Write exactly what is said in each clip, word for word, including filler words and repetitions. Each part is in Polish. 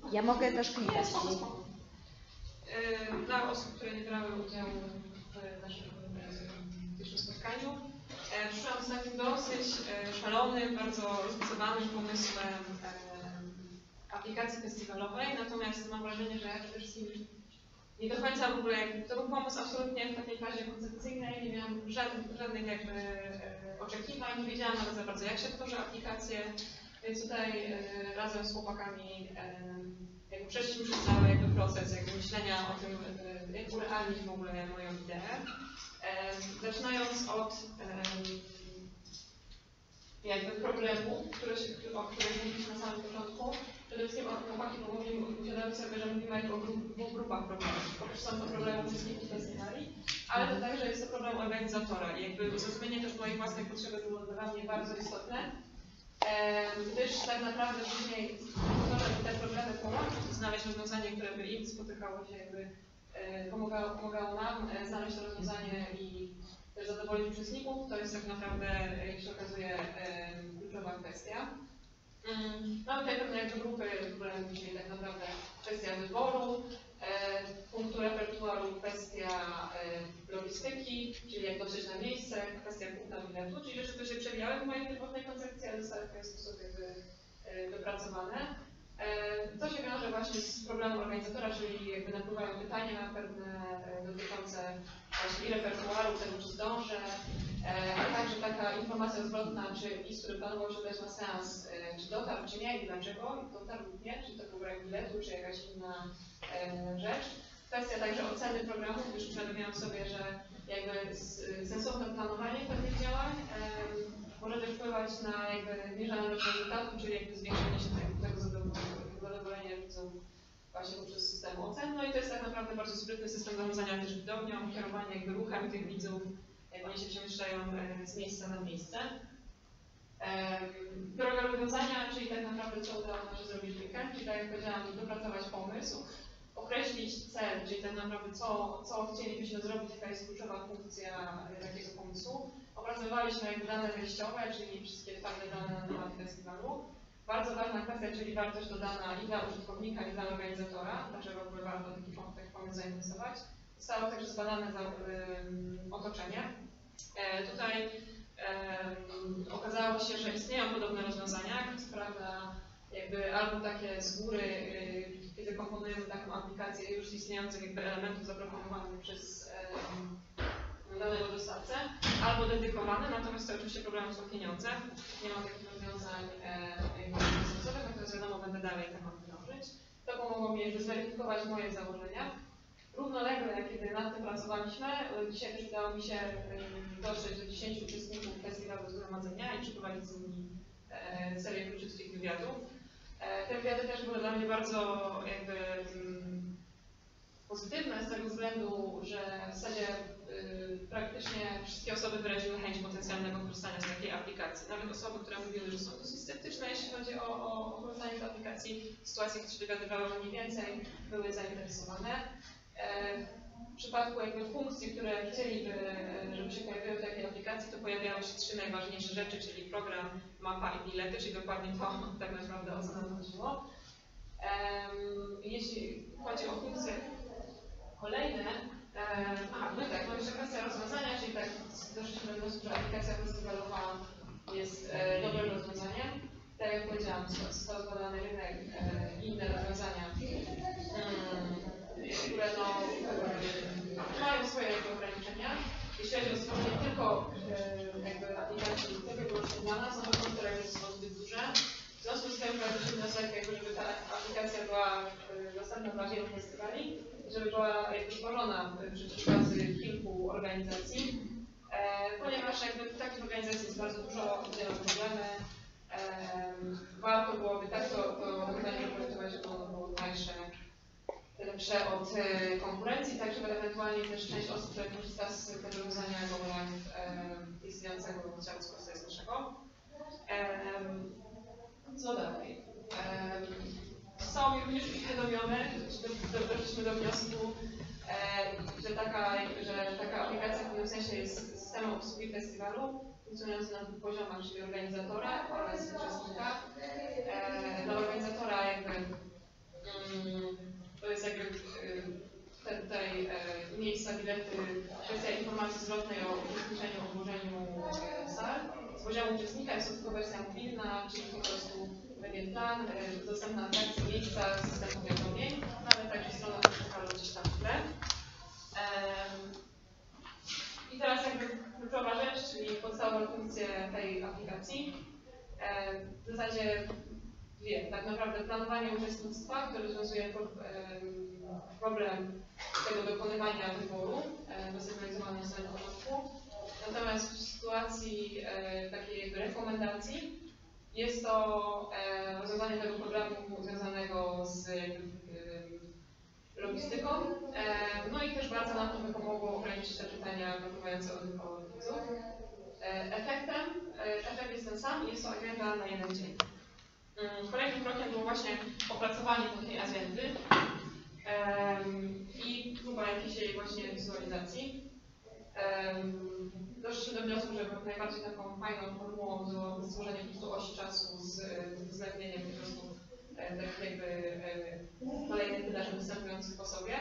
Ja mogę też klikać. Spoko, spoko. Dla osób, które nie brały udziału w naszym dzisiejszym spotkaniu, przyszłam z takim dosyć szalonym, bardzo rozbudowanym pomysłem aplikacji festiwalowej, natomiast mam wrażenie, że przede wszystkim nie do końca w ogóle, to był pomysł absolutnie w takiej fazie koncepcyjnej, nie miałam żadnych, żadnych jakby oczekiwań, nie wiedziałam nawet za bardzo, jak się tworzy aplikację, więc tutaj razem z chłopakami jakby przeszliśmy przez cały jakby proces jakby myślenia o tym, jak urealnić w ogóle moją ideę. Zaczynając od jakby problemu, który się, o którym mówiliśmy na samym początku. Przede wszystkim chłopaki uświadomić sobie, że mówimy jakby o grup, dwóch grupach problemów. Po pierwsze są to problemy uczestników festiwali, ale to także jest to problem organizatora. I jakby zrozumienie też moich własnych potrzeb było dla mnie bardzo istotne. Gdyż tak naprawdę później to, żeby te problemy połączyć i znaleźć rozwiązanie, które by im spotykało się, jakby pomagało, pomagało nam znaleźć to rozwiązanie i też zadowolić uczestników, to jest tak naprawdę, jak się okazuje, kluczowa kwestia. Mamy tutaj pewne jakby grupy problemów, czyli tak naprawdę kwestia wyboru, punktu repertuaru, kwestia logistyki, czyli jak dotrzeć na miejsce, kwestia kupna biletu, czyli rzeczy, które się przewijały w mojej pierwotnej koncepcji, ale zostały w ten sposób jakby wypracowane. To się wiąże właśnie z problemem organizatora, czyli jakby napływają pytania pewne dotyczące właśnie i repertuaru, tego czy zdążę, ale także taka informacja zwrotna, czy list, który planował się udać na seans, czy dotarł, czy nie i dlaczego dotarł lub nie, czy to był brak biletu, czy jakaś inna rzecz. Kwestia także oceny programu, gdyż uświadomiłam sobie, że jakby sensowne planowanie pewnych działań może też wpływać na jakby mierzalność rezultatu, czyli jakby zwiększenie się tego, tego zadowolenia widzów właśnie poprzez system ocen. No i to jest tak naprawdę bardzo sprytny system zarządzania też widownią, kierowania jakby ruchem tych widzów, jak oni się przemieszczają z miejsca na miejsce. Droga rozwiązania, czyli tak naprawdę co udało nam się zrobić w weekend, czyli tak jak powiedziałam, dopracować pomysł, określić cel, czyli tak naprawdę co, co chcielibyśmy zrobić, jaka jest kluczowa funkcja takiego pomysłu. Opracowaliśmy jakby dane wejściowe, czyli wszystkie twarde dane na temat festiwalu. Bardzo ważna kwestia, czyli wartość dodana i dla użytkownika, i dla organizatora, dlaczego w ogóle warto taki pomysł zainwestować. Zostało także zbadane za, um, otoczenie. E, tutaj um, okazało się, że istnieją podobne rozwiązania, co prawda jakby albo takie z góry, y, kiedy komponujemy taką aplikację już istniejących jakby elementów zaproponowanych przez um, danego dostawcę, albo dedykowane, natomiast to oczywiście problemem są pieniądze. Nie ma takich rozwiązań finansowych, natomiast wiadomo, będę dalej temat drążyć. To pomogło mi jakby zweryfikować moje założenia. Równolegle, kiedy nad tym pracowaliśmy, dzisiaj też udało mi się dotrzeć do dziesięciu uczestników festiwalu zgromadzenia i przeprowadzić z nimi serię króciutkich wywiadów. Te wywiady też były dla mnie bardzo jakby pozytywne z tego względu, że w zasadzie y, praktycznie wszystkie osoby wyraziły chęć potencjalnego korzystania z takiej aplikacji. Nawet osoby, które mówiły, że są dosyć sceptyczne, jeśli chodzi o, o, o korzystanie z aplikacji, w sytuacjach, które się dowiadywały mniej więcej, były zainteresowane. E, w przypadku jakby funkcji, które chcieliby, żeby się pojawiły w takiej aplikacji, to pojawiały się trzy najważniejsze rzeczy, czyli program, mapa i bilety, czyli dokładnie to tak naprawdę o co nam chodziło. Um, jeśli chodzi o funkcje kolejne, um, a no tak, no jeszcze kwestia rozwiązania, czyli tak doszliśmy do wniosku, że aplikacja festiwalowa jest e, dobrym rozwiązaniem. Tak jak powiedziałam, został zbadany rynek, e, inne rozwiązania, um, które no, e, mają swoje ograniczenia. Jeśli chodzi o stworzenie tylko e, jakby aplikacji, tylko wyłącznie dla nas, no to które są zbyt duże. W związku z tym wyraził wniosek, jakby, żeby ta aplikacja była dostępna dla wielu festiwali, żeby była jakby stworzona przy współpracy kilku organizacji, e, ponieważ jakby takich organizacji jest bardzo dużo, dzielą problemy. E, warto byłoby tak to, to wydarzenie projektować, żeby ono było tańsze, lepsze od e, konkurencji, tak żeby ewentualnie też część osób, które korzysta z tego rozwiązania w ogóle e, istniejącego, chciało skorzystać z naszego. E, Co dalej? Zostało mi również uświadomione, że doszliśmy do wniosku, że taka, że taka aplikacja w pewnym sensie jest systemem obsługi festiwalu, funkcjonujący na dwóch poziomach, czyli organizatora oraz uczestnika. Dla organizatora jakby To jest jakby te, tutaj miejsca, bilety, kwestia informacji zwrotnej o uczestniczeniu, obłożeniu sal. Z poziomu uczestnika jest to tylko wersja mobilna, czyli po prostu pewien plan, dostępne atrakcje, miejsca, system powiadomień, nawet także strona pokażą gdzieś tam w tle. I teraz jakby kluczowa rzecz, czyli podstawowe funkcje tej aplikacji. W zasadzie dwie. Tak naprawdę planowanie uczestnictwa, które rozwiązuje problem tego dokonywania wyboru, zasygnalizowane na samym początku. Natomiast w sytuacji takiej jakby rekomendacji jest to rozwiązanie tego problemu związanego z logistyką. No i też bardzo nam to by pomogło ograniczyć te pytania napływające od widzów. Efektem, efekt jest ten sam i jest to agenda na jeden dzień. Kolejnym krokiem było właśnie opracowanie takiej agendy i próba jakiejś jej właśnie wizualizacji. Doszliśmy do wniosku, że najbardziej taką fajną formułą było stworzenie po prostu osi czasu z uwzględnieniem po prostu takich jakby kolejnych wydarzeń występujących po sobie.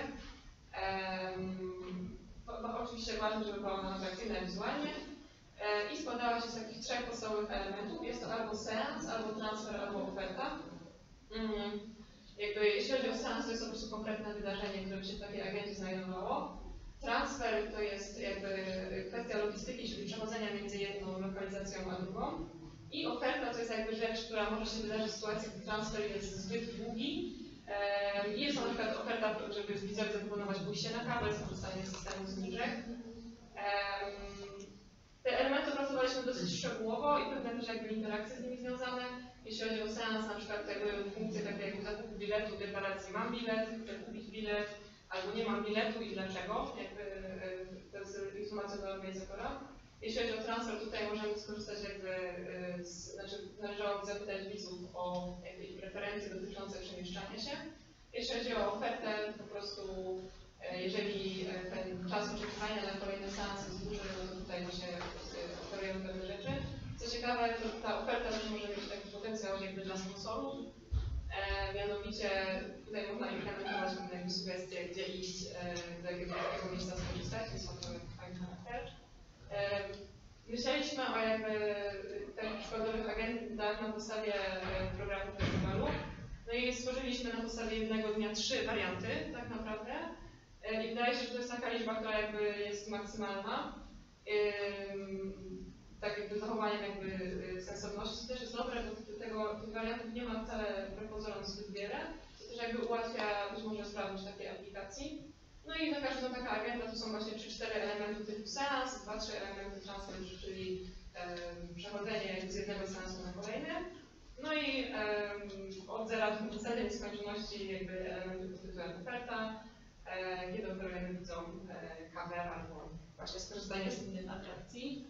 To, to oczywiście ważne, żeby była ona atrakcyjna wizualnie i składała się z takich trzech podstawowych elementów. Jest to albo seans, albo transfer, albo oferta. Jakby, jeśli chodzi o seans, to jest to po prostu konkretne wydarzenie, które się w takiej agendzie znajdowało. Transfer to jest jakby kwestia logistyki, czyli przechodzenia między jedną lokalizacją a drugą. I oferta to jest jakby rzecz, która może się wydarzyć w sytuacji, gdy transfer jest zbyt długi. I jest to na przykład oferta, żeby widzowi zaproponować pójście na kawę, skorzystanie z systemu zniżek. Te elementy opracowaliśmy dosyć szczegółowo i pewne też jakby interakcje z nimi związane. Jeśli chodzi o seans, na przykład jakby funkcje takie jak zakup biletu, deklaracji mam bilet, chcę kupić bilet, albo nie mam biletu i dlaczego, jakby to jest informacja dla organizatora. Jeśli chodzi o transfer, tutaj możemy skorzystać jakby, z, znaczy należałoby zapytać widzów o jakby ich preferencje dotyczące przemieszczania się. Jeśli chodzi o ofertę, po prostu jeżeli ten czas oczekiwania na kolejny seans jest duży, no to tutaj właśnie oferujemy pewne rzeczy. Co ciekawe, to ta oferta też może mieć taki potencjał jakby dla sponsorów. E, mianowicie tutaj można implementować pewne sugestie, gdzie iść, e, do jakiego, jakiego miejsca skorzystać, więc ma to fajny charakter. E, myśleliśmy o jakby takich przykładowych agendach na podstawie programu festiwalu. No i stworzyliśmy na podstawie jednego dnia trzy warianty, tak naprawdę. E, I wydaje się, że to jest taka liczba, która jakby jest maksymalna. E, tak jakby zachowaniem jakby sensowności, co też jest dobre, bo tego, tych wariantów nie ma wcale wbrew pozorom zbyt wiele, co też jakby ułatwia być może sprawność takiej aplikacji. No i za każdą taka agenda to są właśnie trzy cztery elementy typu seans, dwa trzy elementy transfer, czyli e, przechodzenie z jednego seansu na kolejny. No i e, od zera do ceny nieskończoności jakby elementy pod tytułem oferta, e, kiedy oferujemy widzom e, kawę albo właśnie skorzystanie z innych atrakcji.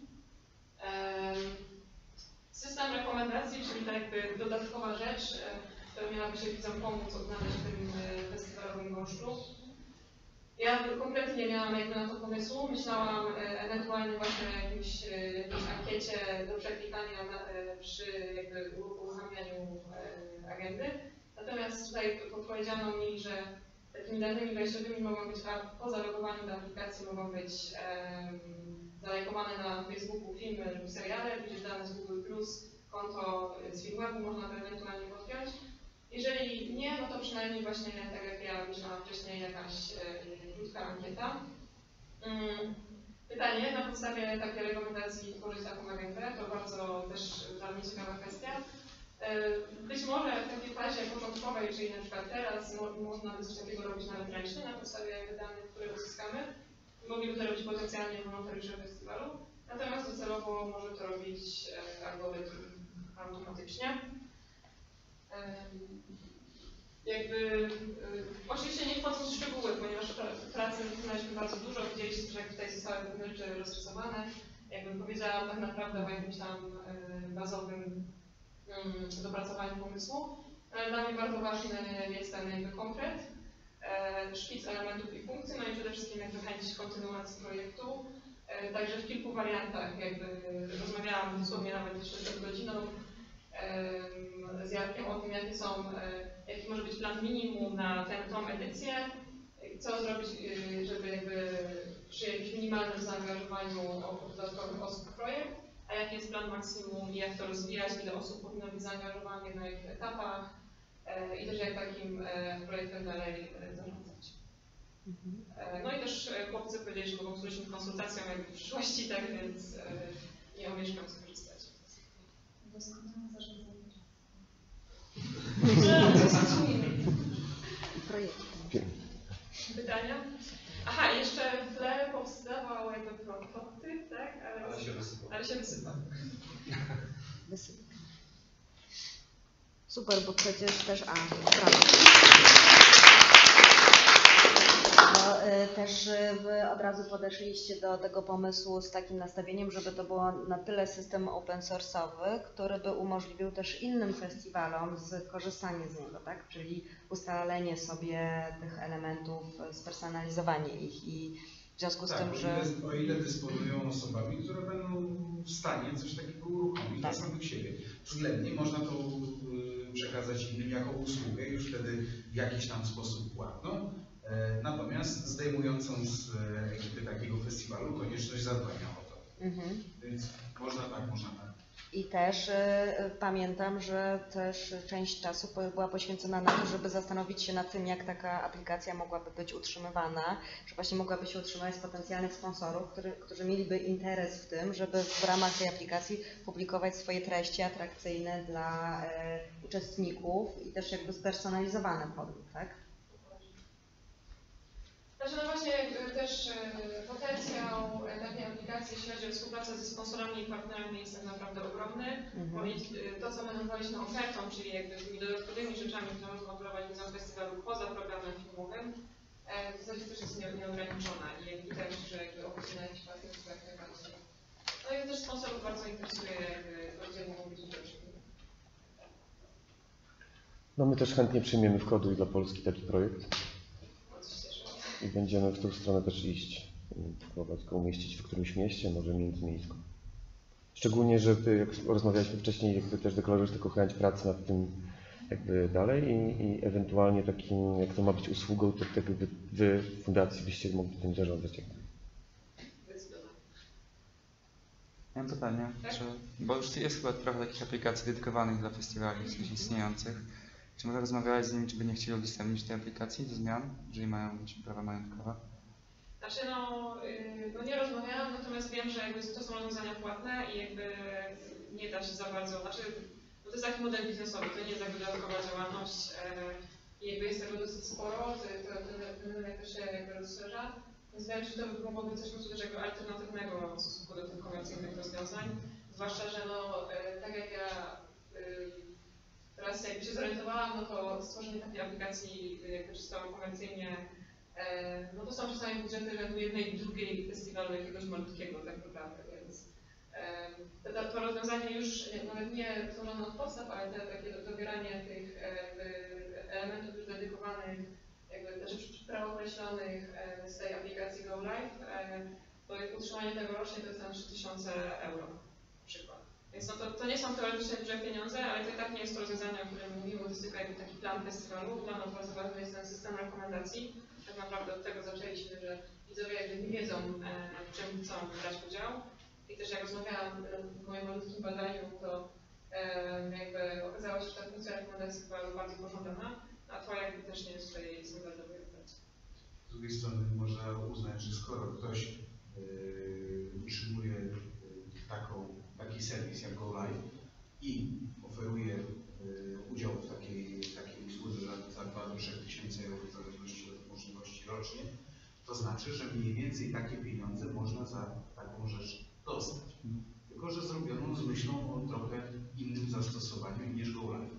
System rekomendacji, czyli ta jakby dodatkowa rzecz, która miałaby się widzom pomóc odnaleźć w tym festiwalowym gąszczu. Ja kompletnie nie miałam jakby na to pomysłu. Myślałam ewentualnie właśnie o jakimś, jakiejś ankiecie do przeklikania na, przy jakby uruchamianiu agendy. Natomiast tutaj podpowiedziano mi, że takimi danymi wejściowymi mogą być, a po zalogowaniu do aplikacji mogą być zalajkowane na Facebooku filmy lub seriale, gdzieś dane z Google plus, konto z Filmwebu można to ewentualnie podpiąć. Jeżeli nie, no to przynajmniej właśnie, tak jak ja myślałam wcześniej, jakaś e, krótka ankieta. Mm. Pytanie, na podstawie takiej rekomendacji tworzyć taką agendę, to bardzo też dla mnie ciekawa kwestia. E, być może w takiej fazie początkowej, czyli na przykład teraz, mo można by coś takiego robić nawet ręcznie, na podstawie danych, które uzyskamy. Mogliby to robić potencjalnie wolontariusze festiwalu, natomiast docelowo może to robić e, algorytm automatycznie. E, jakby, e, oczywiście nie wchodząc w szczegóły, ponieważ pracy wykonaliśmy bardzo dużo, widzieliście, że tutaj zostały pewne rzeczy rozrysowane. Jakbym powiedziała tak naprawdę o jakimś tam e, bazowym e, dopracowaniu pomysłu. Ale dla mnie bardzo ważny jest ten jakby konkret. Szkic elementów i funkcji, no i przede wszystkim jakby chęć kontynuacji projektu. Także w kilku wariantach jakby rozmawiałam dosłownie nawet jeszcze przed godziną z Jarkiem o tym, jakie są, jaki może być plan minimum na tę, tą edycję, co zrobić, żeby jakby przy jakimś minimalnym zaangażowaniu dodatkowych osób w projekt, a jaki jest plan maksimum i jak to rozwijać, ile osób powinno być zaangażowanych, na jakich etapach i też jak takim projektem dalej zarządzać. No i też chłopcy powiedzieli, że mogą służyć mi konsultacją jakby w przyszłości, tak więc nie omieszkam skorzystać. Doskonałe zarządzanie czasem. Pytania? Aha, jeszcze w tle powstawał jakby prototyp, tak? Ale, ale się wysypał. Ale się wysypał. Wysypał. Super, bo przecież też... A, prawo. No, y, też wy od razu podeszliście do tego pomysłu z takim nastawieniem, żeby to było na tyle system open source'owy, który by umożliwił też innym festiwalom skorzystanie z niego, tak? Czyli ustalenie sobie tych elementów, spersonalizowanie ich i w związku z tak, tym, o że... Ile, o ile dysponują osobami, które będą w stanie coś takiego uruchomić tak. dla samych siebie. Względnie można to y, przekazać innym jako usługę, już wtedy w jakiś tam sposób płatną. Natomiast zdejmującą z ekipy takiego festiwalu konieczność zadbania o to. Mhm. Więc można tak, można tak. I też y, pamiętam, że też część czasu była poświęcona na to, żeby zastanowić się nad tym, jak taka aplikacja mogłaby być utrzymywana, że właśnie mogłaby się utrzymać z potencjalnych sponsorów, który, którzy mieliby interes w tym, żeby w ramach tej aplikacji publikować swoje treści atrakcyjne dla y, uczestników i też jakby spersonalizowane pod nich, tak? Znaczy no właśnie też potencjał takiej aplikacji, jeśli chodzi o współpracę ze sponsorami i partnerami, jest tak naprawdę ogromny. Mm-hmm. Bo to, co my nazwaliśmy ofertą, czyli jakby tymi dodatkowymi rzeczami, które można oferować na festiwalu poza programem filmowym, w zasadzie też jest nieograniczona i jakby też, że jakby oferuje na jakiś partnerstwo jak najbardziej. No i też sponsorów bardzo interesuje jakby rozdzielnie mówić rzeczy. No my też chętnie przyjmiemy w Koduj dla Polski taki projekt. I będziemy w tą stronę też iść, próbować go umieścić w którymś mieście, może międzymiejsku. Szczególnie, że ty, jak rozmawialiśmy wcześniej, jakby też deklarujesz taką chęć pracy nad tym jakby dalej i, i ewentualnie takim, jak to ma być usługą, to jakby wy, wy w fundacji byście mogli tym zarządzać. Jakby. Ja mam pytanie, czy, bo już jest chyba trochę takich aplikacji dedykowanych dla festiwali, w sensie istniejących. Czy można rozmawiać z nimi, czy by nie chcieli udostępnić tej aplikacji do zmian, jeżeli mają być prawa majątkowe? Znaczy no, yy, no nie rozmawiałam, natomiast wiem, że jakby to są rozwiązania płatne i jakby nie da się za bardzo, znaczy no to jest taki model biznesowy, to nie jest jakby dodatkowa działalność yy, i jakby jest tego dosyć sporo, to, to, ten, ten rynek też się jakby rozszerza, więc wiem, czy to by mogło być coś po prostu też jakby alternatywnego w stosunku do tych komercyjnych rozwiązań, zwłaszcza, że no yy, tak jak ja yy, teraz jakby się zorientowałam, no to stworzenie takiej aplikacji jakby czysto komercyjnie, e, no to są czasami budżety rzędu jednej i drugiej festiwalu jakiegoś malutkiego tak naprawdę, więc e, to, to rozwiązanie już nawet nie tworzone od podstaw, ale te, takie dobieranie tych e, elementów już dedykowanych, jakby, znaczy preokreślonych e, z tej aplikacji Go Live, e, to utrzymanie tego rocznie to jest tam trzy tysiące euro na przykład. Więc no to, to nie są teoretycznie duże pieniądze, ale to i tak nie jest to rozwiązanie, o którym mówimy, to jest tylko jakby taki plan festiwalu. Dla nas bardzo ważny jest ten system rekomendacji. Tak naprawdę od tego zaczęliśmy, że widzowie jakby nie wiedzą, e, w czym chcą brać udział. I też jak rozmawiałam w moim malutkim badaniu, to e, jakby okazało się, że ta funkcja rekomendacji była bardzo pożądana, a to jakby też nie jest tutaj standardowej operacji. Z drugiej strony można uznać, że skoro ktoś yy, utrzymuje yy, taką taki serwis jak Go Live i oferuje y, udział w takiej, takiej usłudze za, za dwa do trzech tysięcy euro w zależności od możliwości rocznie, to znaczy, że mniej więcej takie pieniądze można za taką rzecz dostać. Tylko że zrobiono z myślą o trochę innym zastosowaniu niż Go Live.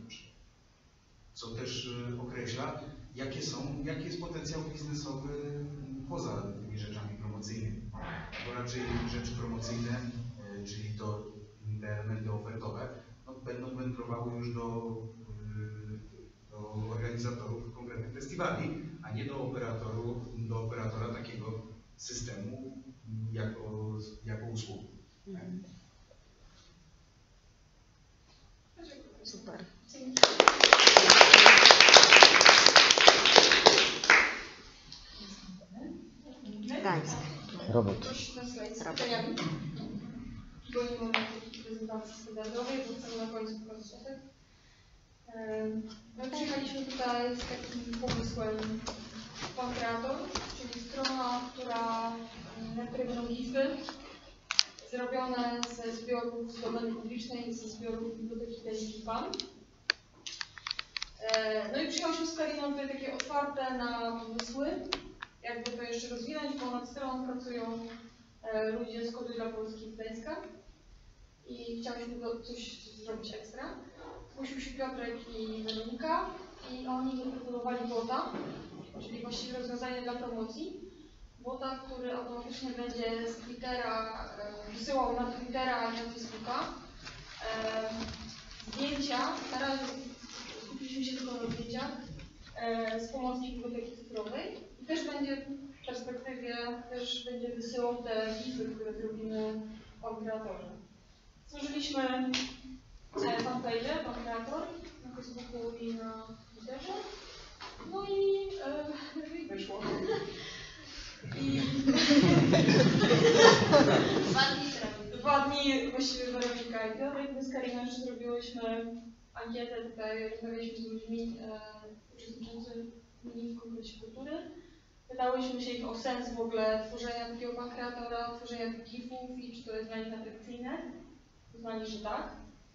Co też y, określa, jakie są, jaki jest potencjał biznesowy poza tymi rzeczami promocyjnymi. Bo raczej rzeczy promocyjne, y, czyli to te elementy ofertowe, no, będą wędrowały już do, do organizatorów konkretnych festiwali, a nie do operatorów, do operatora takiego systemu jako, jako usługi. Dziękuję. Super. Dzięki. Gdańsk. Robot. Proszę na slajd z Robot. pytaniami. Bo nie mamy takiej prezentacji standardowej, bo chcemy na końcu pokazać efekt. Em, My przyjechaliśmy tutaj z takim pomysłem Pankreator, czyli strona, która, na której będą liczby zrobione ze zbiorów z domeny publicznej, ze zbiorów Biblioteki Deliki Pan. E, No i przyjechałyśmy z Kariną tutaj takie otwarte na pomysły, jakby to jeszcze rozwinąć, bo nad stroną pracują e, ludzie z Kodu dla Polski z Gdańska i chciałyśmy do, coś zrobić ekstra. Zgłosił się Piotrek i Weronika i oni zaproponowali bota, czyli właściwie rozwiązanie dla promocji. Bota, który automatycznie będzie z Twittera e, wysyłał na Twittera i na Facebooka e, zdjęcia. Na razie skupiliśmy się tylko na zdjęciach e, z pomocy biblioteki cyfrowej i też będzie w perspektywie też będzie wysyłał te liczby, które zrobimy w Pankreatorze. Stworzyliśmy e, fanpage Pankreator na Facebooku i na Twitterze. No i, e, no i wyszło. I Dwa dni zrobił. dwa dni właściwie Weronika i Piotrek, my z Kariną jeszcze zrobiłyśmy ankietę, tutaj rozmawialiśmy z ludźmi e, uczestniczącymi w konkursie kultury. Pytałyśmy się ich o sens w ogóle tworzenia takiego Pankreatora, tworzenia tych gifów i czy to jest dla nich atrakcyjne. Uznali, że tak.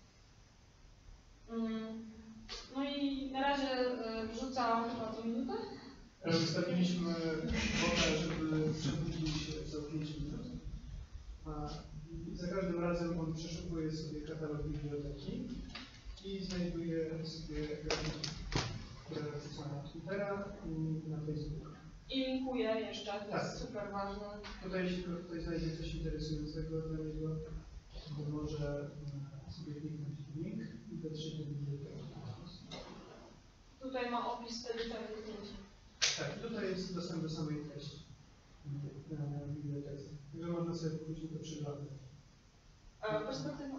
Mm. No i na razie e, wrzucam chyba tą minutę. Wystawiliśmy bota, żeby przebudzić się co pięć minut. A za każdym razem on przeszukuje sobie katalog biblioteki i znajduje sobie grafiki, które wrzuca na Twittera i na Facebooka. I linkuję jeszcze, to Tak. jest super ważne. Tutaj, jeśli ktoś znajdzie coś interesującego dla niego, to może e, sobie kliknąć w link i dotrzeć do biblioteki. Tutaj ma opis wtedy całej zdjęcia. Tak, tutaj jest dostęp do samej treści w bibliotece. Także można sobie później to przeglądać. A perspektywa?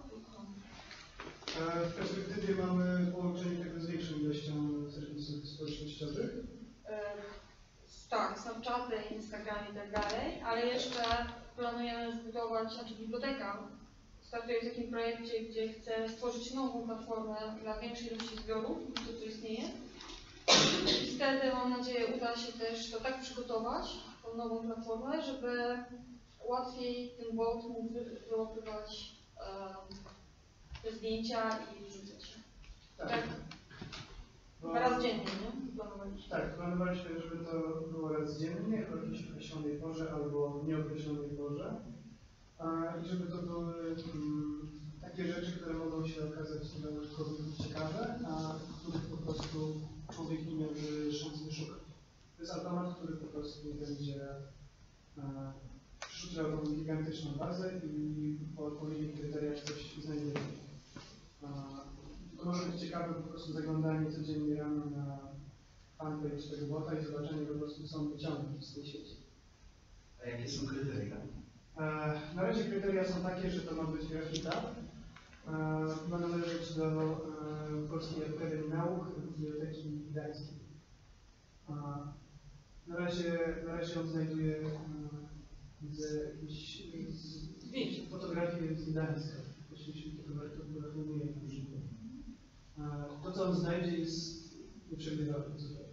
W perspektywie mamy połączenie tego z większą ilością serwisów społecznościowych. E, tak, Snapchaty, Instagram i tak dalej, ale jeszcze planujemy zbudować, znaczy biblioteka startuje w takim projekcie, gdzie chce stworzyć nową platformę dla większej ilości zbiorów, niż to, co istnieje. I wtedy, mam nadzieję, uda się też to tak przygotować, tą nową platformę, żeby łatwiej ten bot mógł wy- wyłapywać e, te zdjęcia i wrzucać. Tak, Bo- dwa razy dziennie, nie? Planowaliśmy. Tak, planowaliśmy, żeby to było raz dziennie, o jakiejś określonej porze albo nieokreślonej porze. A, I żeby to były mm, takie rzeczy, które mogą się okazać dla użytkowników ciekawe, a których po prostu człowiek nie miałby szans wyszukać. To jest automat, który po prostu będzie e, przeszukiwał tą gigantyczną bazę i po odpowiednich kryteriach coś znajduje. E, to może być ciekawe po prostu zaglądanie codziennie rano na fanpage tego bota i zobaczenie po prostu, co on wyciągnie z tej sieci. A jakie są kryteria? E, Na razie kryteria są takie, że to ma być grafika. E, Ma należeć do e, Polskiej Akademii Nauk, Biblioteki Gdańskiej. E, Na razie, na razie on znajduje e, z jakichś z fotografii z Gdańska. Właściwie fotografuje użytek. To, co on znajdzie, jest nieprzewidywalne zupełnie.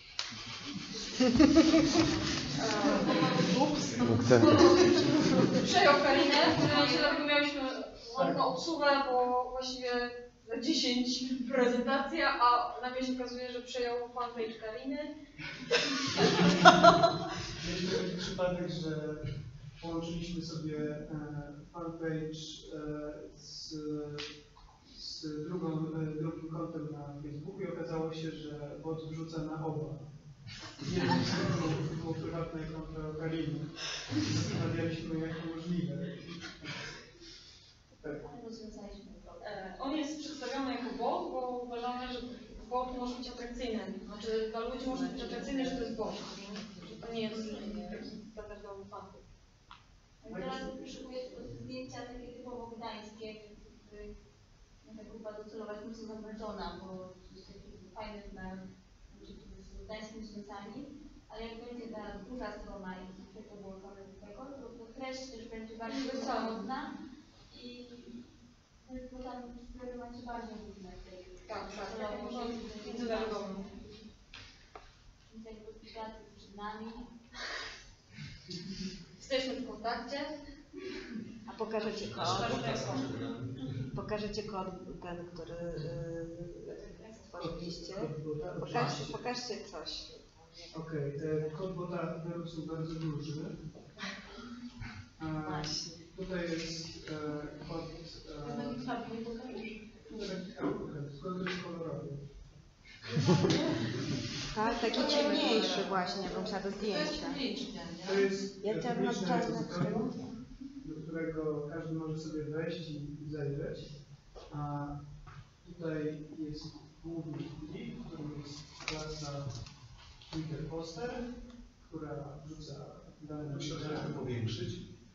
Przejął Karinę, się dlatego mieliśmy ładną obsługę, bo właściwie za dziesięć prezentacja, a nagle się okazuje, że przejął fanpage Kariny. Mieliśmy taki przypadek, że połączyliśmy sobie e, fanpage e, z, z drugą, e, drugim kontem na Facebooku i okazało się, że bot wrzuca na oba. Jednym z konto było prywatne konto Kariny. Zastanawialiśmy, jak to możliwe. Tak. Rozwiązaliśmy problem. E, On jest przedstawiony jako bot, bo uważamy, że bot może być atrakcyjny. Znaczy dla ludzi może być atrakcyjny, że to jest bot. Nie? Że to nie jest taki standardowy fanpage. A teraz potrzebuję tylko zdjęcia takie typowo gdańskie, więc jakby ta grupa docelowa jest mocno zawężona, bo jest taki fajny na ludzie, którzy są z Gdańskiem związani, ale jak będzie ta duża strona i coś połączone do tego, to, to treść też będzie bardziej rozsądna i bo tam sprawy macie bardziej różne. Tak, tak. Docelowo, Międzynarodową. Więc jakby pracy przed nami. Jesteśmy w kontakcie. A pokażecie kod? Pokażecie kod ten, który yy, stworzyliście? Pokażcie, pokażcie coś. Okej, okay. Kod bota są bardzo duży. E, Właśnie. tutaj jest e, kod... E, Fabio, pokażesz? kod jest kolorowy. Tak, taki ciemniejszy właśnie, bym chciała do zdjęcia. To jest Ja chciałabym na publiczny czarno, repozytorium, do którego każdy może sobie wejść i zajrzeć. A tutaj jest główny plik, w którym jest klasa Twitter Poster, która wrzuca dane na Musimy stronę. trochę powiększyć.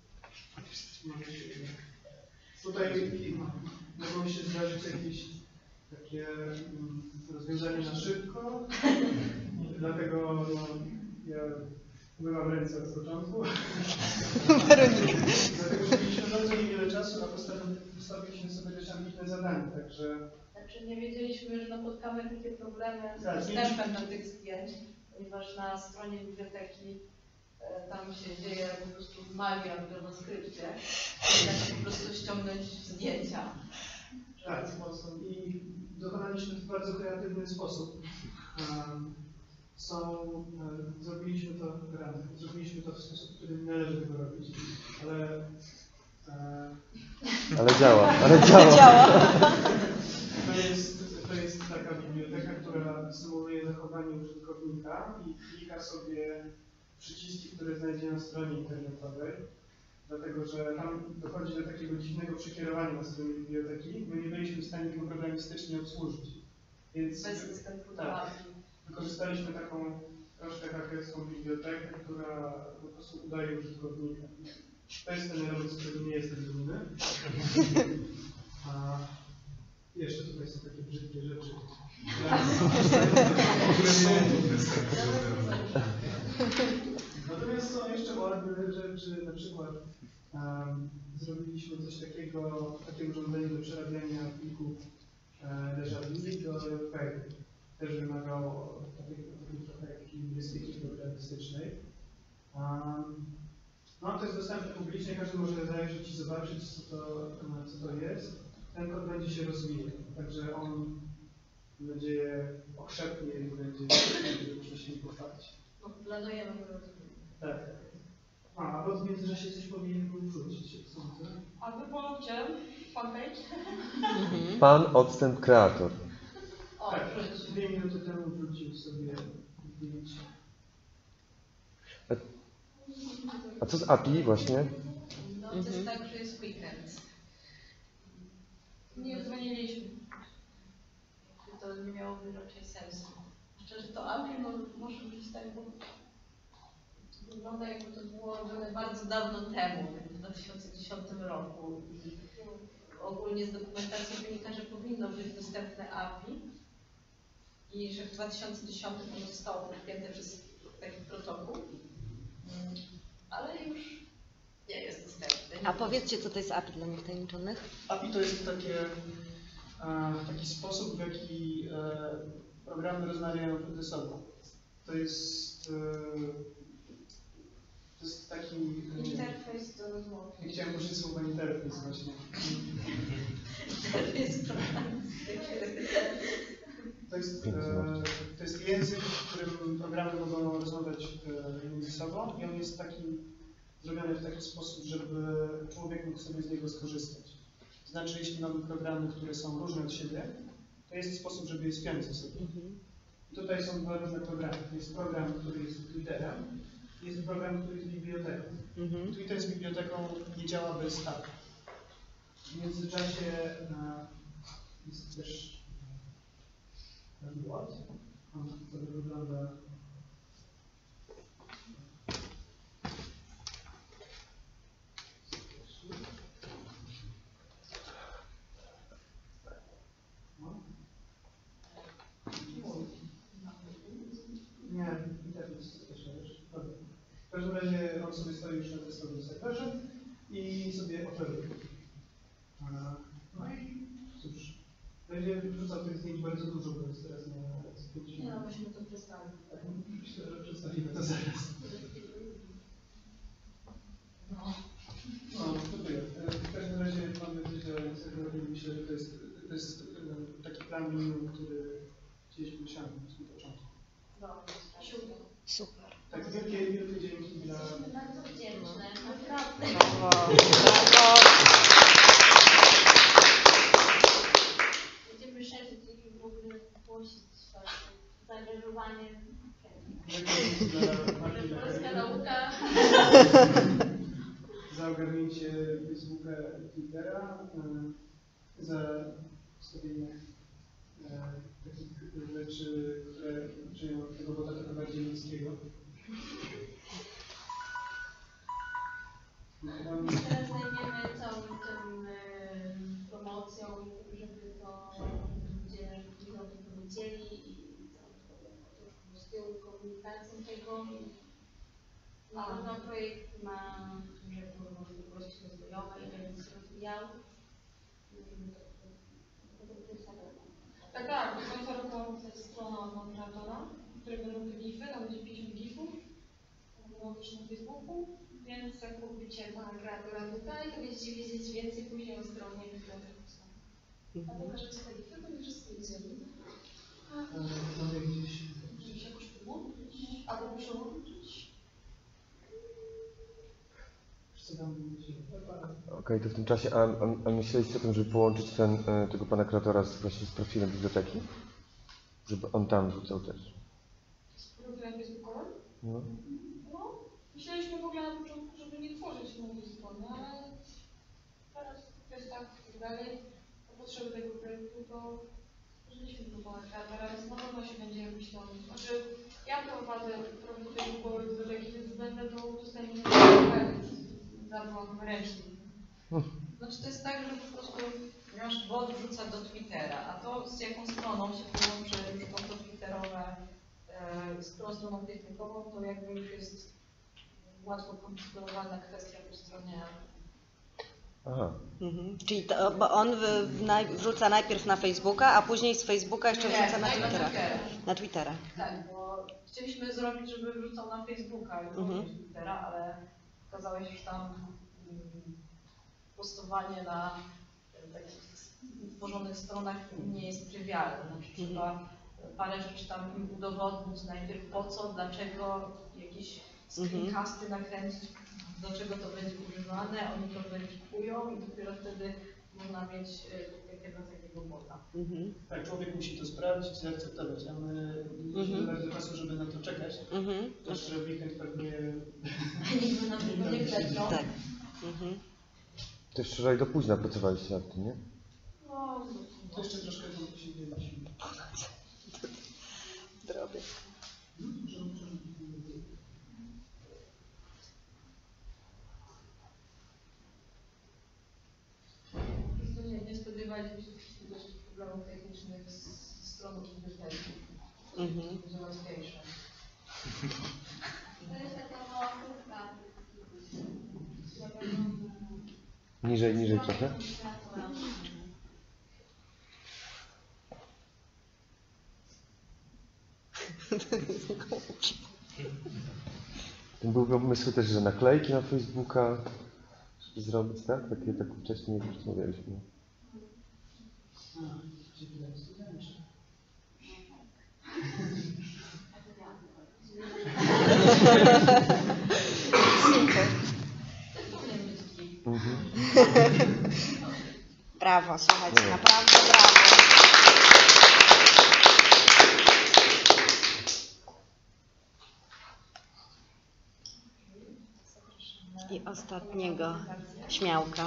Tutaj mogą się zdarzyć jakieś takie mm, rozwiązania na szybko, dlatego no, ja umywam ręce od początku. Dlatego, że mieliśmy bardzo niewiele czasu, a postawi- postawiliśmy sobie też ambitne zadanie, także... Znaczy nie wiedzieliśmy, że napotkamy takie problemy z Tak, dostępem do tych zdjęć, ponieważ na stronie biblioteki e, tam się dzieje po prostu magia w JavaScriptie. I da się po prostu ściągnąć zdjęcia. Tak, i dokonaliśmy to w bardzo kreatywny sposób. Um, są, um, zrobiliśmy to rano, zrobiliśmy to w sposób, w którym nie należy tego robić, ale um, Ale działa, ale działa. to, jest, to jest taka biblioteka, która symuluje zachowanie użytkownika i klika sobie przyciski, które znajdzie na stronie internetowej. Dlatego, że tam dochodzi do takiego dziwnego przekierowania na stronie biblioteki. My nie byliśmy w stanie tego programistycznie obsłużyć. Więc Bez dostępu do tak, A P I. wykorzystaliśmy taką troszkę hakerską bibliotekę, która po prostu udaje użytkownika. To jest ten element, z którego nie jestem dumny. A jeszcze tutaj są takie brzydkie rzeczy. Natomiast są jeszcze ładne rzeczy, na przykład um, zrobiliśmy coś takiego, takie urządzenie do przerabiania plików e, déjà vu do J P G. Też wymagało takiej, takiej trochę lingwistyki programistycznej. Um, no to jest dostępne publicznie, każdy może zajrzeć i zobaczyć, co to, co to jest. Ten kod będzie się rozwijał, także on mam nadzieję okrzepnie i będzie, będzie można się nim pochwalić. No, planujemy go rozwijać. Tak. A, a w międzyczasie coś powinien był wrzucić, sądzę. A wy polubcie fanpage? Pan odstęp kreator. O, Tak, wrzuć. dwie minuty temu wrzucił sobie zdjęcie. A co z A P I właśnie? No to jest tak, że jest weekend. Nie dzwoniliśmy. To nie miałoby raczej sensu. Szczerze to A P I może, może być tak, bo wygląda jakby to było robione bardzo dawno temu, w dwa tysiące dziesiątym roku i ogólnie z dokumentacji wynika, że powinno być dostępne A P I i że w dwa tysiące dziesiątym ono zostało podpięte przez taki protokół, ale już nie jest dostępny. A powiedzcie, co to jest A P I dla niewtajemniczonych? A P I to jest takie, e, taki sposób, w jaki e, programy rozmawiają między sobą. To jest, e, to jest taki... e, Interfejs do rozmowy. Nie chciałem użyć słowa interfejs właśnie. Interfejs To jest, e, to jest język, w którym programy mogą rozmawiać e, między sobą i on jest taki, zrobiony w taki sposób, żeby człowiek mógł sobie z niego skorzystać. To znaczy, jeśli mamy programy, które są różne od siebie, to jest sposób, żeby je spiąć ze sobą. I tutaj są dwa różne programy. Jest program, który jest Twitterem, jest program, który jest biblioteką. Mhm. Twitter z biblioteką nie działa bez A P I. W międzyczasie e, jest też ten ład. On to wygląda. razie wrzucał tych zdjęć bardzo dużo, bo jest teraz na pięć Nie no, myśmy to przestali. Myślę, że przedstawimy to zaraz. No. No, dziękuję. W każdym razie mamy coś działającego i myślę, że to jest, to jest e, taki plan minimum, który chcieliśmy osiągnąć na początku. Dobra, siódmy. Super. Tak, wielkie, wielkie dzięki dla... Jesteśmy bardzo wdzięczne, naprawdę. Brawo. Brawo. Będziemy szerzyć i w ogóle głosić wasze zaangażowanie. Wielkie dzięki dla Marty Polska nauka. za ogarnięcie Facebooka i Twittera, e, za wstawienie e, takich rzeczy, które czynią tego bota trochę bardziej ludzkiego. Mam- Teraz zajmiemy całą tą e, promocją, żeby to ludzie ludzie o tym powiedzieli i całą tą polską komunikacją tego. Na pewno projekt ma duże możliwości rozwojowe i będzie się rozwijał. Tak, tak, do końca roku jest strona od Maratona, w której będą te gify, tam będzie pięćdziesiąt gifów. Będą też na Facebooku, więc jak lubicie pana kreatora tutaj, to będziecie wiedzieć więcej później o stronie, która A pokażecie te gify, to my wszyscy idziemy. e, Mamy gdzieś... Żeby się jakoś podłączyć, albo przełączyć. Co tam będzie? Okej, to w tym czasie, a, a, a myśleliście o tym, żeby połączyć ten, e, tego pana kreatora z, właśnie z profilem biblioteki? Żeby on tam wrzucał też. Z profilem facebookowym? No. No, myśleliśmy w ogóle na początku, żeby nie tworzyć nowej strony, ale teraz to jest tak i tak dalej. Na potrzeby tego projektu to stworzyliśmy tego pana kreatora, więc na pewno się będzie jakiś tam... Znaczy, ja prowadzę profil facebookowy biblioteki, więc będę to udostępniać za ręcznie. Znaczy to jest tak, że po prostu nasz bot wrzuca do Twittera, a to z jaką stroną się połączy już konto twitterowe e, z którą stroną technikową, to jakby już jest łatwo konfigurowalna kwestia po stronie. Aha. Mhm. Czyli to, bo on w, w naj, wrzuca najpierw na Facebooka, a później z Facebooka jeszcze Nie, wrzuca na najpierw Twittera. Twittera. Na Twittera. Tak, bo chcieliśmy zrobić, żeby wrzucał na Facebooka, już Mhm. na Twittera, ale okazało się, że tam mm, postowanie na e, takich utworzonych stronach nie jest trywialne. Znaczy, trzeba parę rzeczy tam im udowodnić najpierw po co, dlaczego, jakieś screencasty nakręcić, do czego to będzie używane, oni to weryfikują i dopiero wtedy można mieć takiego takiego bota. Mhm. Tak, człowiek musi to sprawdzić i zaakceptować, a my nie Mhm. mamy bardzo czasu, żeby na to czekać. Mhm. Też w weekend pewnie... Nigdy nam tego nie wlecą. Tak. Mhm. To jeszcze wczoraj do późna pracowaliście nad tym, nie? No, To jeszcze troszkę tam posiedzieliśmy. Zdrowie. po prostu nie, nie spodziewaliśmy się wszystkich naszych problemów technicznych z z strony biblioteki. Mhm. Będzie łatwiejsze. To jest taka mała krótka. Niżej, niżej trochę. Był pomysł też, że naklejki na Facebooka, żeby zrobić, tak? Takie tak wcześniej już rozmawialiśmy. A, gdzie widać studenci? Mhm. Brawo, słuchajcie, Nie. naprawdę brawo. I ostatniego śmiałka.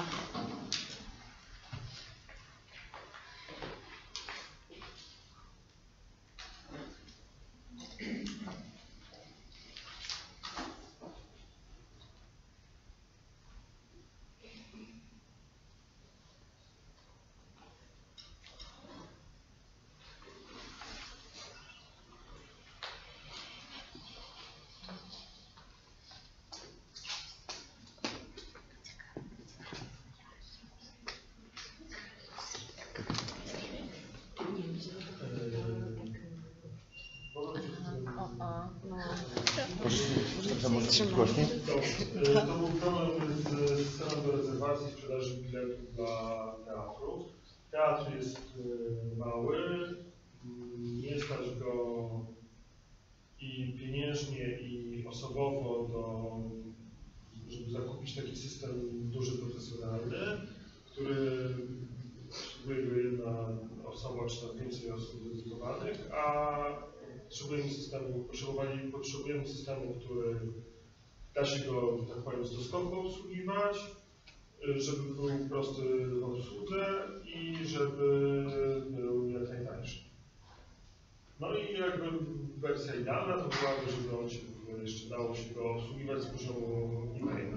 wstrzymać. głośniej. To, to był problem z systemem do rezerwacji sprzedaży biletów dla teatrów. Teatr jest mały, nie stać go i pieniężnie, i osobowo, do, żeby zakupić taki system duży, profesjonalny, który potrzebuje go jedna osoba, czy tam więcej osób dedykowanych, a potrzebujemy systemu, potrzebowali, potrzebujemy systemu, który da się go, tak powiem, z doskoku obsługiwać, żeby był prosty w obsłudze i żeby był jak najtańszy. No i jakby wersja idealna to byłaby, żeby on się jeszcze dało się go obsługiwać z poziomu e-maila.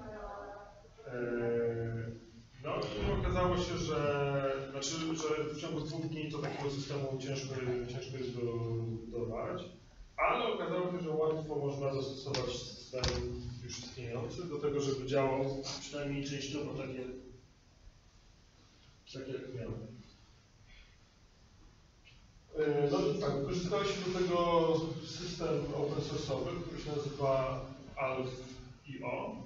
No i okazało się, że, znaczy, że w ciągu dwóch dni to takiego systemu ciężko, ciężko jest dobudować, ale okazało się, że łatwo można dostosować system już istniejący do tego, żeby działał przynajmniej częściowo tak jak, tak jak miał. No i tak, wykorzystaliśmy do tego system open source'owy, który się nazywa Alf kropka i o.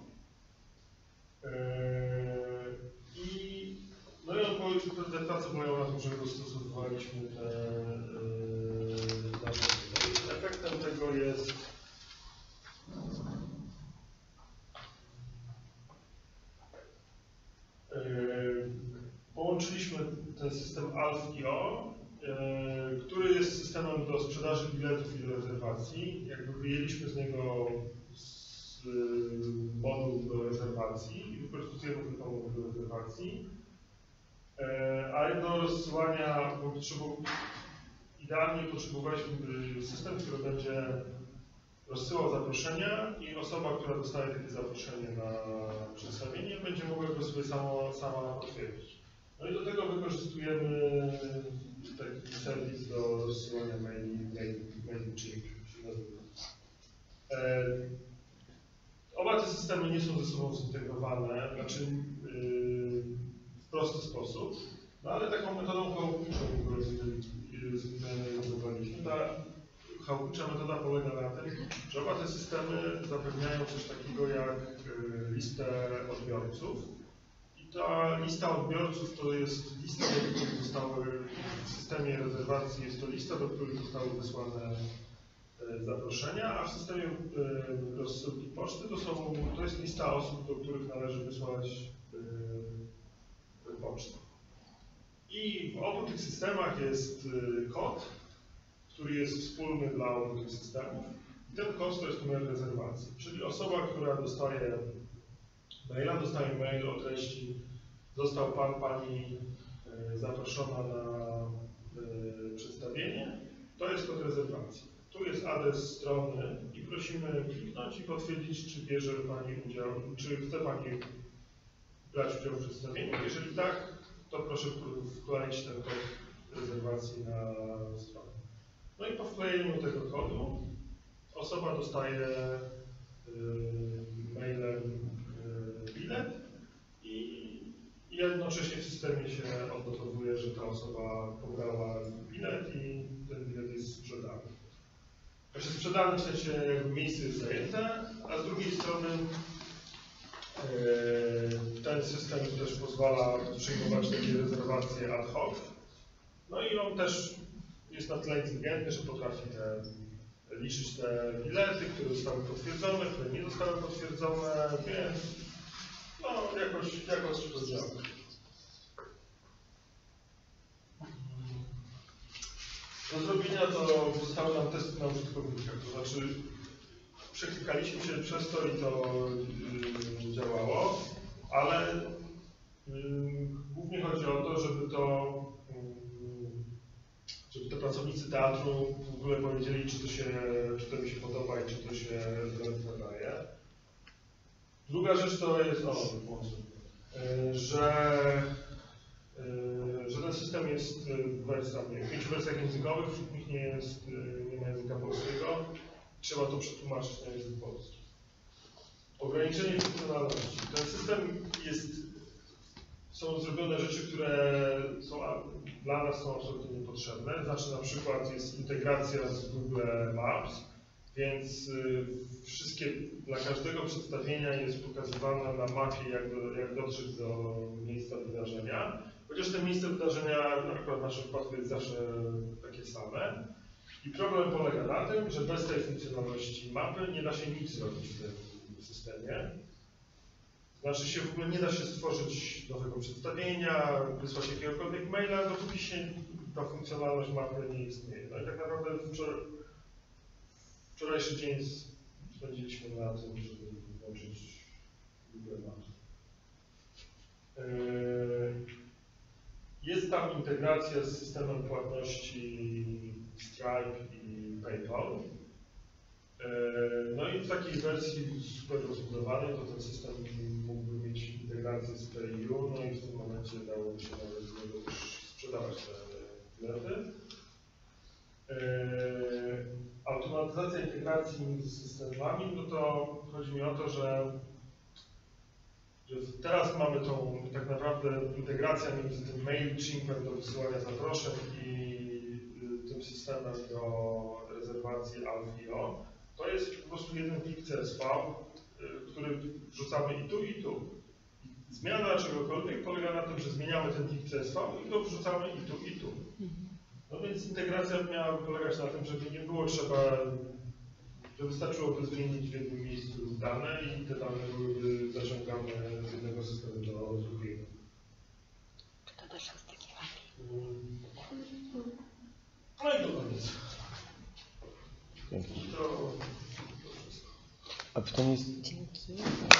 I no i on powiedział, że te prace polegają na tym, że dostosowywaliśmy te nasze. Efektem tego jest połączyliśmy ten system Alf kropka i o, który jest systemem do sprzedaży biletów i do rezerwacji. Jakby wyjęliśmy z niego moduł do rezerwacji i wykorzystujemy tylko moduł do rezerwacji, a do rozsyłania, bo potrzebow... idealnie potrzebowaliśmy system, który będzie rozsyłał zaproszenia i osoba, która dostaje takie zaproszenie na przedstawienie, będzie mogła go sobie samo, sama potwierdzić. No i do tego wykorzystujemy taki serwis do rozsyłania maili, MailChimp się nazywa. E, oba te systemy nie są ze sobą zintegrowane, znaczy yy, w prosty sposób, no ale taką metodą chałupniczą rozwiązaliśmy. Ta chałupnicza metoda polega na tym, że oba te systemy zapewniają coś takiego jak yy, listę odbiorców. Ta lista odbiorców to jest lista, do których zostały w systemie rezerwacji, jest to lista, do których zostały wysłane zaproszenia, a w systemie rozsyłki poczty to, są, to jest lista osób, do których należy wysłać pocztę. I w obu tych systemach jest kod, który jest wspólny dla obu tych systemów. I ten kod to jest numer rezerwacji, czyli osoba, która dostaje maila, dostaje mail o treści: został pan, pani zaproszona na przedstawienie, to jest kod rezerwacji. Tu jest adres strony i prosimy kliknąć i potwierdzić, czy bierze pani udział, czy chce pani brać udział w przedstawieniu. Jeżeli tak, to proszę wkleić ten kod rezerwacji na stronę. No i po wklejeniu tego kodu osoba dostaje mailem bilet i jednocześnie w systemie się odnotowuje, że ta osoba pobrała bilet i ten bilet jest sprzedany. Znaczy sprzedany w sensie jakby miejsce jest zajęte, a z drugiej strony ten system też pozwala przyjmować takie rezerwacje ad hoc. No i on też jest na tyle inteligentny, że potrafi te, liczyć te bilety, które zostały potwierdzone, które nie zostały potwierdzone, więc no jakoś, jakoś to działa. Do zrobienia to zostały nam testy na użytkownikach, to znaczy przeklikaliśmy się przez to i to yy, działało, ale yy, głównie chodzi o to, żeby to, yy, żeby te pracownicy teatru w ogóle powiedzieli, czy to, się, czy to mi się podoba i czy to się nadaje. Druga rzecz to jest, o, yy, że że ten system jest w wersjach, w pięciu wersjach językowych, wśród nich nie, jest, nie ma języka polskiego. Trzeba to przetłumaczyć na język polski. Ograniczenie funkcjonalności. Ten system jest, są zrobione rzeczy, które są, dla nas są absolutnie niepotrzebne. Znaczy na przykład jest integracja z Google Maps Więc y, wszystkie, dla każdego przedstawienia jest pokazywana na mapie, jak, do, jak dotrzeć do miejsca wydarzenia. Chociaż te miejsce wydarzenia, akurat w naszym przypadku, jest zawsze takie same. I problem polega na tym, że bez tej funkcjonalności mapy nie da się nic zrobić w tym systemie. Znaczy się w ogóle nie da się stworzyć nowego przedstawienia, wysłać jakiegokolwiek maila, dopóki się ta funkcjonalność mapy nie istnieje. No i tak naprawdę wczoraj, wczorajszy dzień spędziliśmy na tym, żeby włączyć Google Maps. Jest tam integracja z systemem płatności Stripe i PayPal. No i w takiej wersji super rozbudowanej to ten system mógłby mieć integrację z P I U, no i w tym momencie dałoby się nawet z niego też sprzedawać te bilety. Automatyzacja integracji między systemami, no to chodzi mi o to, że, że teraz mamy tą tak naprawdę integrację między tym MailChimpem do wysyłania zaproszeń i tym systemem do rezerwacji Alfio. To jest po prostu jeden plik C S V, który wrzucamy i tu, i tu. Zmiana czegokolwiek polega na tym, że zmieniamy ten plik C S V i go wrzucamy i tu, i tu. No więc integracja miałaby polegać na tym, żeby nie było trzeba, że wystarczyłoby zmienić w jednym miejscu dane i te dane byłyby zaciągane z jednego systemu do drugiego. Czy to też jest takie fajne? No i to koniec. Dzięki. To, to wszystko. A pytanie jest... Dzięki.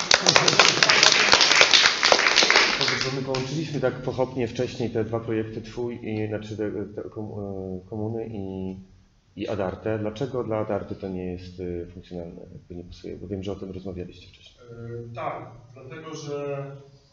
Bo my połączyliśmy tak pochopnie wcześniej te dwa projekty Twój, i, znaczy te, te komuny i, i Adarte. Dlaczego dla Adarty to nie jest funkcjonalne, jakby nie pasuje? Bo wiem, że o tym rozmawialiście wcześniej. Yy, tak, dlatego że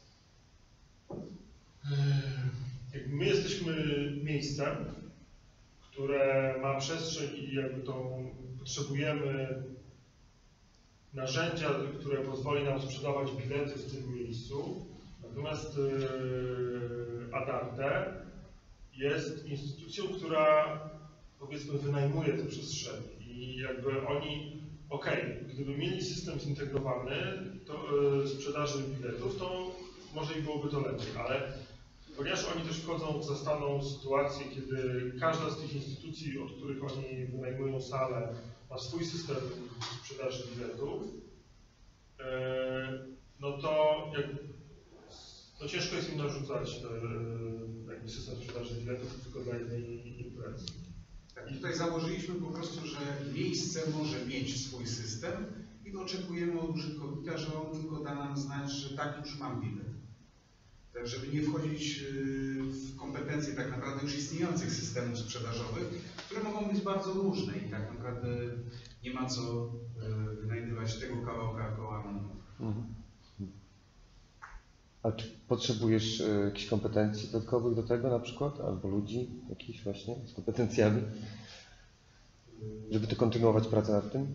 yy, my jesteśmy miejscem, które ma przestrzeń i jakby tą potrzebujemy narzędzia, które pozwoli nam sprzedawać bilety w tym miejscu. Natomiast yy, Adarte jest instytucją, która powiedzmy wynajmuje te przestrzenie i jakby oni, okej, okay, gdyby mieli system zintegrowany to, yy, sprzedaży biletów, to może i byłoby to lepiej, ale ponieważ oni też wchodzą w zastaną sytuację, kiedy każda z tych instytucji, od których oni wynajmują salę, ma swój system sprzedaży biletów, yy, no to jak, no ciężko jest im narzucać te, jakby system sprzedaży biletów tylko dla jednej imprezy. Tak, i tutaj założyliśmy po prostu, że miejsce może mieć swój system i oczekujemy od użytkownika, że on tylko da nam znać, że tak, już mam bilet. Tak, żeby nie wchodzić w kompetencje tak naprawdę już istniejących systemów sprzedażowych, które mogą być bardzo różne i tak naprawdę nie ma co wynajdywać tego kawałka koła. Mhm. A czy potrzebujesz y, jakichś kompetencji dodatkowych do tego na przykład? Albo ludzi jakichś właśnie z kompetencjami? Żeby to kontynuować pracę nad tym?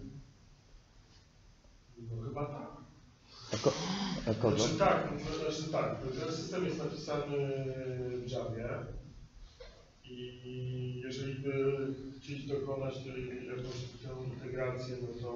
No chyba tak. A, ko a kogo? Znaczy tak, znaczy tak, ten system jest napisany w Javie i jeżeli by chcieć dokonać tej, jakąś tę integrację, no to,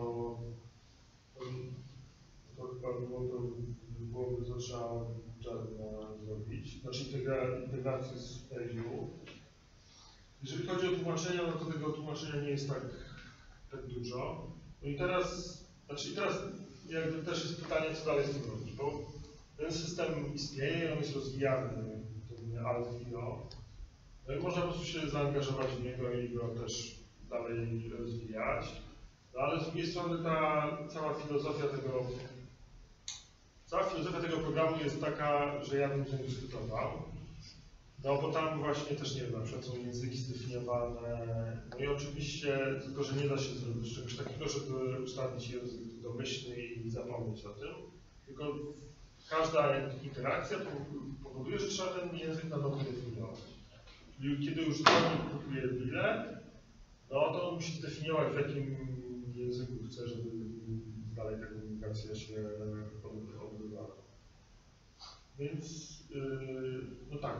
to chyba byłoby, byłoby to trzeba w Javie zrobić. Znaczy integra integrację z Page'u. Jeżeli chodzi o tłumaczenia, no to tego tłumaczenia nie jest tak, tak dużo. No i teraz, znaczy teraz jakby też jest pytanie, co dalej z tym robić, bo ten system istnieje, on jest rozwijany, ten Alfio, no i można po prostu się zaangażować w niego i go też dalej rozwijać, no ale z drugiej strony ta cała filozofia tego, cała filozofia tego programu jest taka, że ja bym z nią dyskutował, no bo tam właśnie też nie wiem, na przykład są języki zdefiniowane, no i oczywiście tylko, że nie da się zrobić czegoś takiego, żeby ustawić język domyślny i zapomnieć o tym, tylko każda interakcja powoduje, że trzeba ten język na nowo definiować. Czyli kiedy już dzwonnik kupuje bilet, no to on musi zdefiniować, w jakim języku chce, żeby dalej ta komunikacja się odbywała. Więc yy, no tak,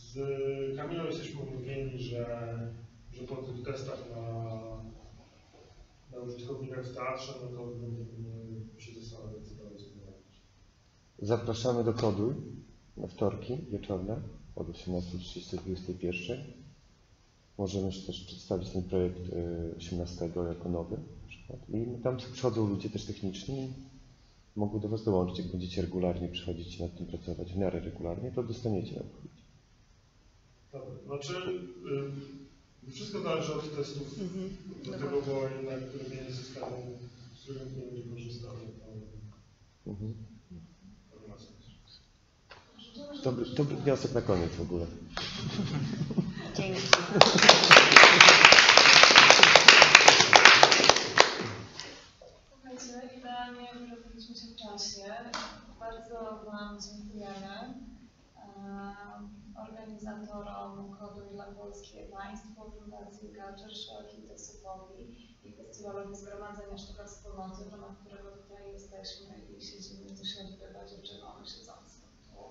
z Kamilą jesteśmy umówieni, że, że po tych testach na na użytkownikach w teatrze, no to będziemy się zastanawiać, co dalej zrobić. Zapraszamy do Koduj na wtorki wieczorne od osiemnastej trzydzieści do dwudziestej pierwszej. Możemy też przedstawić ten projekt osiemnastego jako nowy na przykład. I tam przychodzą ludzie też techniczni, mogą do Was dołączyć. Jak będziecie regularnie przychodzić nad tym pracować, w miarę regularnie, to dostaniecie odpowiedź. Dobra, znaczy y, wszystko zależy od testów, Mhm. dlatego było jednak robienie systemu, z którym nie będzie korzystał, to, Mhm. to nie ma sensu. Dobry, dobry wniosek na koniec w ogóle. Dzięki. Słuchajcie, idealnie wyrobiliśmy się w czasie. Bardzo Wam dziękujemy. Organizatorom Koduj dla Polski, Państwu, Fundacji Culture Shock i Teksupowi i Festiwalowi Zgromadzenia Sztuka Wspólnoty, w ramach którego tutaj jesteśmy i siedzimy, to się odbywa dziewczynom siedząc tu.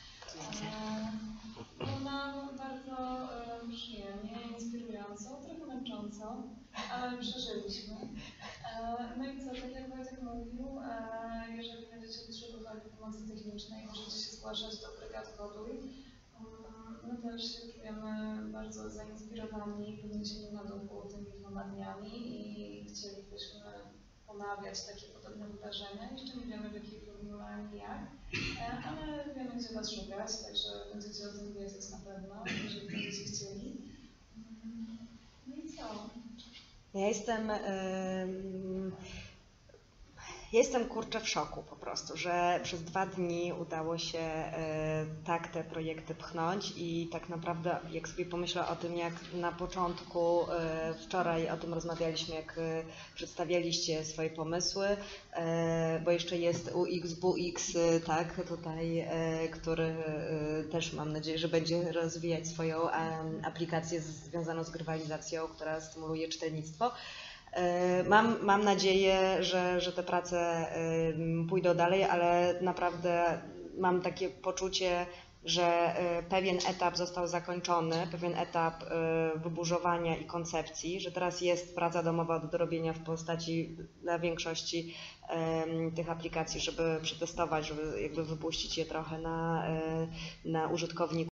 No nam bardzo e, przyjemnie, inspirująco, trochę męcząco, ale przeżyliśmy. E, no i co, tak jak Wojtek mówił, e, jeżeli będziecie potrzebowali pomocy technicznej, możecie się zgłaszać do Brygad Koduj. My też się czujemy bardzo zainspirowani, podniesieni na duchu tymi dwoma dniami i chcielibyśmy ponawiać takie podobne wydarzenia. Jeszcze nie wiemy w jakiej formule ani jak, ale wiemy gdzie Was szukać, także będziecie o tym wiedzieć na pewno, jeżeli będziecie chcieli. No i co? Ja jestem, ym, jestem kurczę w szoku po prostu, że przez dwa dni udało się y, tak te projekty pchnąć i tak naprawdę jak sobie pomyślę o tym, jak na początku, y, wczoraj o tym rozmawialiśmy, jak y, przedstawialiście swoje pomysły, y, bo jeszcze jest U X W X, y, tak, tutaj, y, który y, też mam nadzieję, że będzie rozwijać swoją y, aplikację związaną z grywalizacją, która stymuluje czytelnictwo. Mam, mam nadzieję, że, że te prace pójdą dalej, ale naprawdę mam takie poczucie, że pewien etap został zakończony, pewien etap wyburzowania i koncepcji, że teraz jest praca domowa do dorobienia w postaci dla większości tych aplikacji, żeby przetestować, żeby jakby wypuścić je trochę na, na użytkowników.